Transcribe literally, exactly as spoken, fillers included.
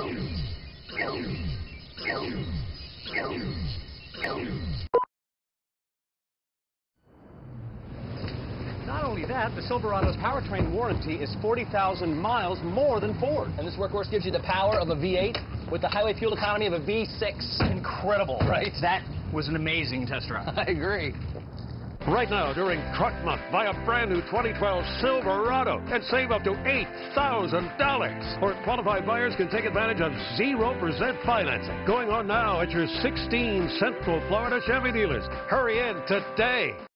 Not only that, the Silverado's powertrain warranty is forty thousand miles more than Ford. And this workhorse gives you the power of a V eight with the highway fuel economy of a V six. Incredible, right? That was an amazing test drive. I agree. Right now, during Truck Month, buy a brand new twenty twelve Silverado and save up to eight thousand dollars. Or qualified buyers can take advantage of zero percent financing. Going on now at your sixteen Central Florida Chevy dealers. Hurry in today.